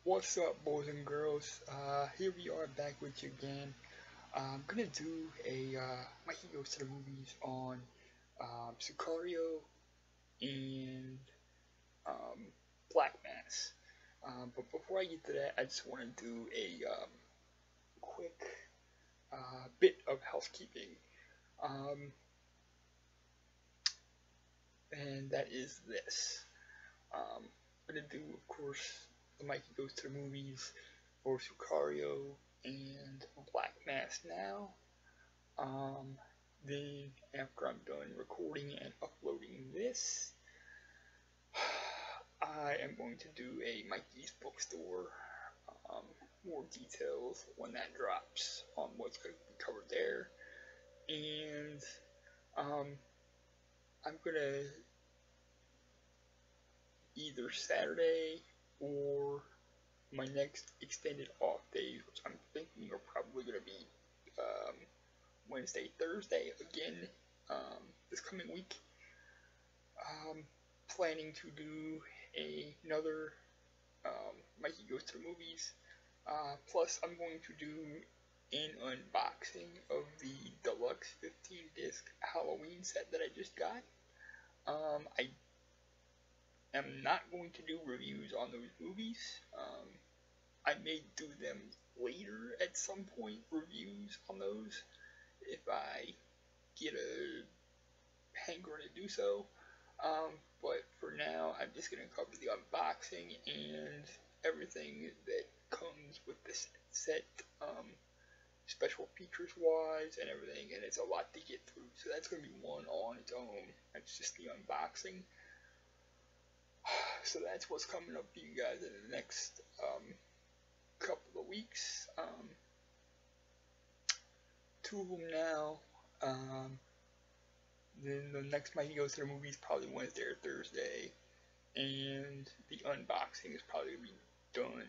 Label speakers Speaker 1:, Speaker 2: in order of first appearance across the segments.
Speaker 1: What's up, boys and girls? Here we are back with you again. I'm gonna do a Mikey Goes to the Movies on Sicario and um, Black Mass. But before I get to that, I just want to do a quick bit of housekeeping. Um, and that is this. I'm gonna do, of course, the Mikey Goes to the Movies for Sicario and Black Mass now. Um, then after I'm done recording and uploading this, I am going to do a Mikey's Bookstore. Um, More details when that drops on what's going to be covered there. And um, I'm going to either Saturday or my next extended off days, which I'm thinking are probably going to be um, Wednesday, Thursday again this coming week. Planning to do another Mikey Goes to the Movies. Plus, I'm going to do an unboxing of the deluxe 15 disc Halloween set that I just got. I am not going to do reviews on those movies. I may do them later at some point, reviews on those, if I get a hankering to do so. But for now, I'm just going to cover the unboxing and everything that comes with this set, special features wise and everything, and it's a lot to get through. So that's going to be one on its own. That's just the unboxing. So that's what's coming up for you guys in the next couple of weeks. Two of them now. Then the next Mikey Goes to the Movies probably Wednesday or Thursday, and the unboxing is probably gonna be done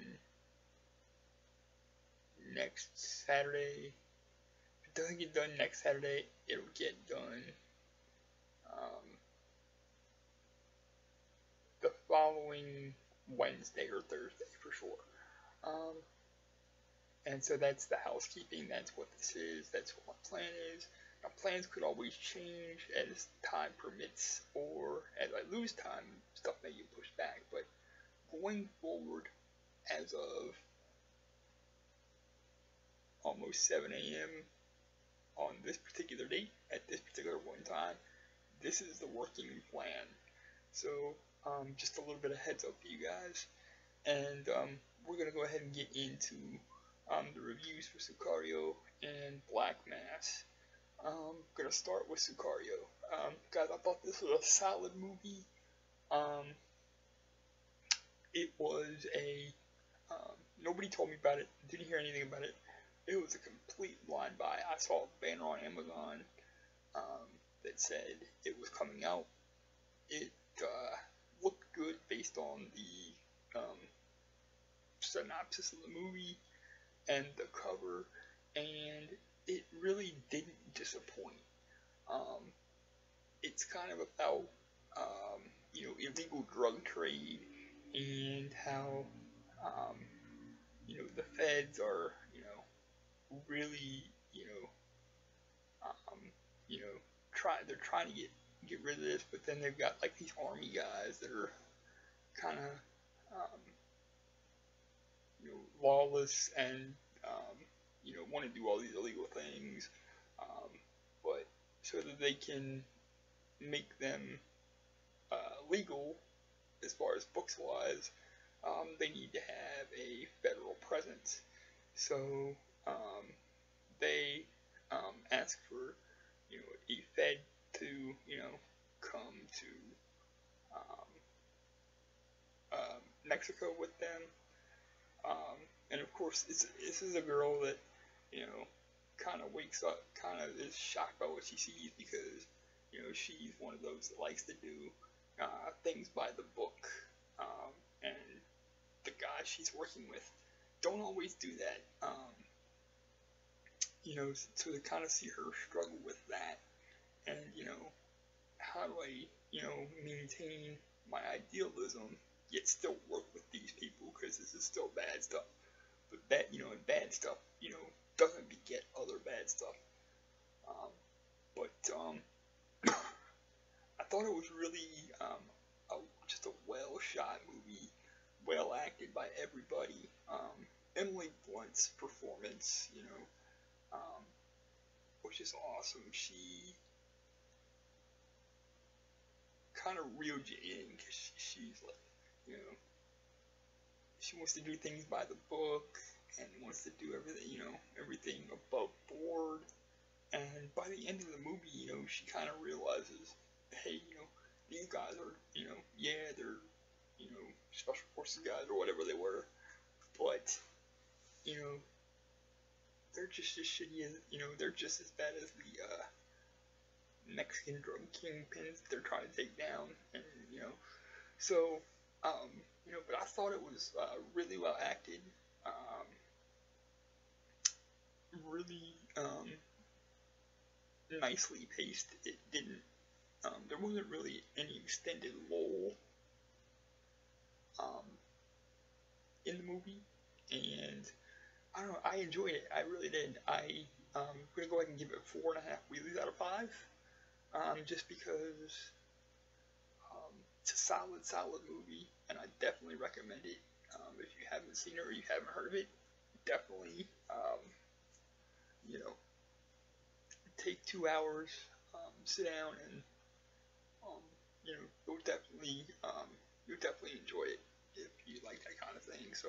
Speaker 1: next Saturday. If it doesn't get done next Saturday, it'll get done the following Wednesday or Thursday for sure. Um, and so that's the housekeeping. That's what this is. That's what my plan is. Now, plans could always change as time permits, or as I lose time, stuff may get pushed back. But going forward, as of almost 7 a.m. on this particular date, at this particular point in time, this is the working plan. So, just a little bit of heads up for you guys. And we're going to go ahead and get into the reviews for Sicario and Black Mass. Gonna start with Sicario. Guys, I thought this was a solid movie. It was nobody told me about it, didn't hear anything about it. It was a complete blind buy. I saw a banner on Amazon that said it was coming out. It looked good based on the synopsis of the movie and the cover, and it really didn't disappoint. It's kind of about illegal drug trade and how the feds are really um, they're trying to get rid of this, but then they've got like these army guys that are kind of lawless and want to do all these illegal things, but so that they can make them legal as far as books wise, they need to have a federal presence. So they ask for a Fed to come to Mexico with them. And of course, this is a girl that kind of wakes up, kind of is shocked by what she sees, because she's one of those that likes to do things by the book, and the guys she's working with don't always do that. So to kind of see her struggle with that, and how do I maintain my idealism yet still work with these people, because this is still bad bad stuff, doesn't beget other bad stuff. But I thought it was really just a well shot movie, well acted by everybody. Emily Blunt's performance, was just awesome. She kind of reeled you in because she's like, you know, she wants to do things by the book and wants to do everything, everything above board. And by the end of the movie, she kind of realizes, hey, these guys are, yeah, they're, special forces guys or whatever they were, but, they're just as shitty as, they're just as bad as the Mexican drug kingpins they're trying to take down, and, so, but I thought it was really well acted, really, nicely paced. It didn't, there wasn't really any extended lull, in the movie, and I don't know, I enjoyed it. I really did. I'm gonna go ahead and give it 4.5 wheelies out of 5, just because it's a solid movie, and I definitely recommend it. If you haven't seen it or you haven't heard of it, definitely, you know, take 2 hours, sit down, and you'll definitely enjoy it if you like that kind of thing. So,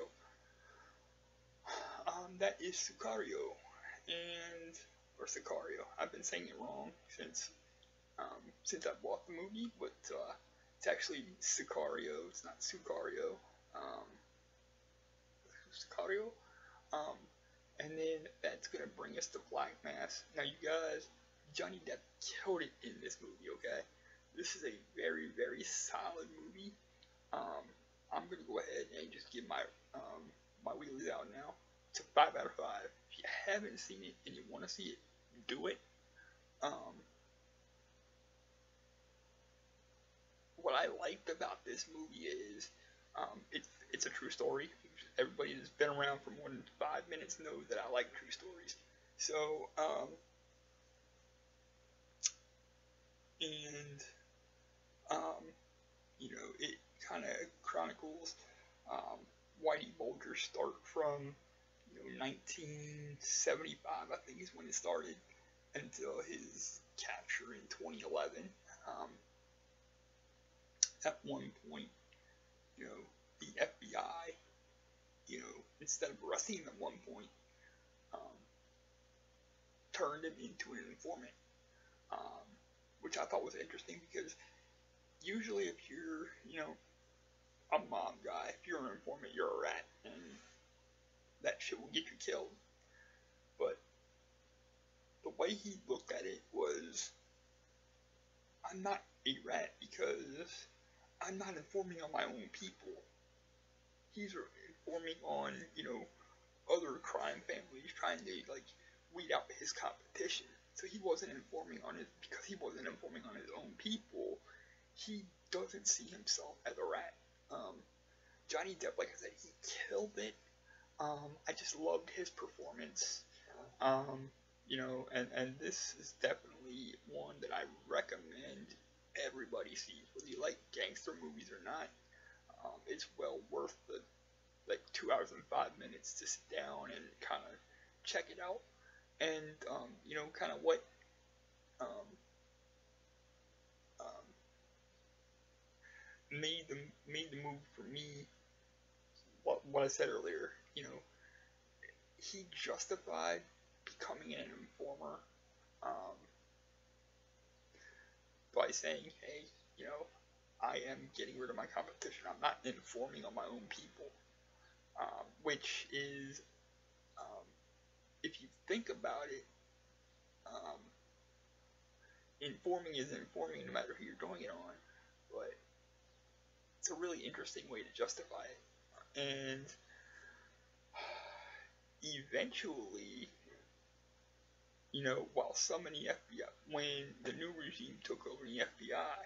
Speaker 1: that is Sicario, or Sicario. I've been saying it wrong since I bought the movie, but it's actually Sicario. It's not Sicario. Sicario. And then that's gonna bring us to Black Mass. Now, you guys, Johnny Depp killed it in this movie. Okay, this is a very, very solid movie. I'm gonna go ahead and just give my my wheelies out now. It's a 5 out of 5. If you haven't seen it and you want to see it, do it. What I liked about this movie is it's a true story. Everybody that's been around for more than 5 minutes knows that I like true stories. So, and it kind of chronicles Whitey Bulger's start from 1975, I think is when it started, until his capture in 2011. At one point, the FBI, instead of arresting him at one point, turned him into an informant, which I thought was interesting because usually if you're, a mob guy, if you're an informant, you're a rat, and that shit will get you killed. But the way he looked at it was, I'm not a rat because I'm not informing on my own people. He's informing on, other crime families, trying to, weed out his competition. So he wasn't informing on it because he wasn't informing on his own people. He doesn't see himself as a rat. Johnny Depp, like I said, he killed it. I just loved his performance. And this is definitely one that I recommend everybody sees, whether you like gangster movies or not. It's well worth the 2 hours and 5 minutes to sit down and kind of check it out, and kind of what made the movie for me. What I said earlier, he justified becoming an informer by saying, hey, I am getting rid of my competition. I'm not informing on my own people, which is, if you think about it, informing is informing no matter who you're doing it on, but it's a really interesting way to justify it. And eventually, while some in the FBI, when the new regime took over the FBI,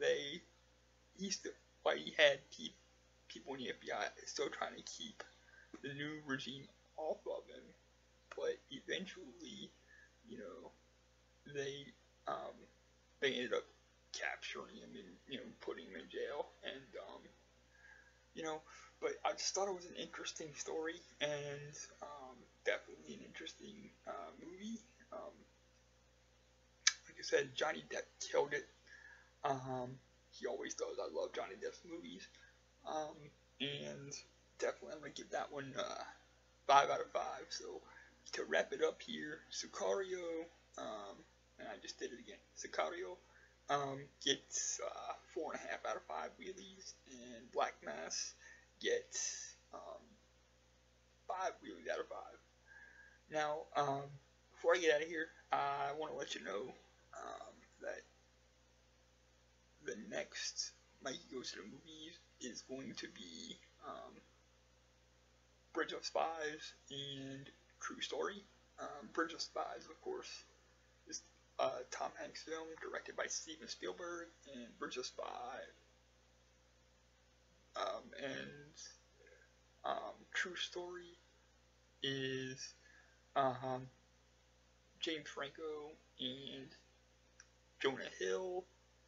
Speaker 1: he had people in the FBI still trying to keep the new regime off of him, but eventually, you know, they um, they ended up capturing him and putting him in jail, and you know, but I just thought it was an interesting story and definitely an interesting movie. Um, like I said, Johnny Depp killed it. He always does. I love Johnny Depp's movies. Um, and definitely I'm gonna give that one 5 out of 5. So to wrap it up here, Sicario, and I just did it again. Sicario gets 4.5 out of 5 wheelies, and Black Mass gets 5 wheelies out of 5. Now, before I get out of here, I want to let you know that the next Mikey Goes to the Movies is going to be Bridge of Spies and True Story. Bridge of Spies, of course, is a Tom Hanks film directed by Steven Spielberg, and Bridge of Spies and True Story is James Franco and Jonah Hill.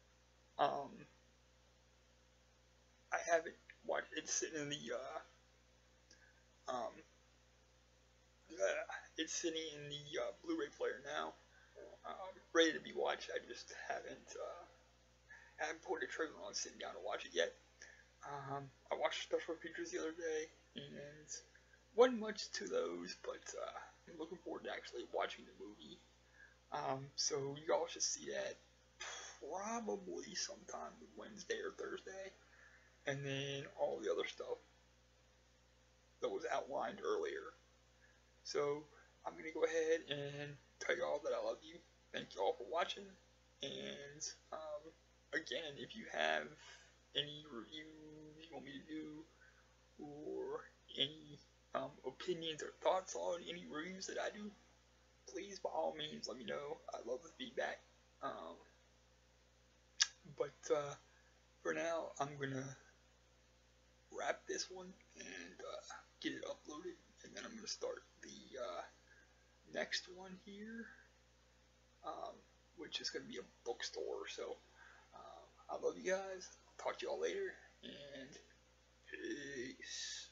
Speaker 1: I haven't watched it. It's sitting in the um, it's sitting in the Blu-ray player now, ready to be watched. I just haven't pulled the trigger on sitting down to watch it yet. I watched Special Features the other day, and wasn't much to those, but I'm looking forward to actually watching the movie. So you all should see that probably sometime Wednesday or Thursday, and then all the other stuff that was outlined earlier. So I'm gonna go ahead and tell you all that I love you. Thank you all for watching, and again, if you have any reviews you want me to do, or any opinions or thoughts on any reviews that I do, please by all means let me know. I love the feedback. But for now, I'm gonna wrap this one and get it uploaded, and then I'm gonna start the next one here, which is gonna be a bookstore. So I love you guys. Talk to y'all later, and peace.